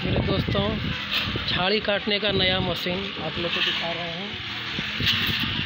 मेरे दोस्तों, झाड़ी काटने का नया मशीन आप लोग को दिखा रहे हैं।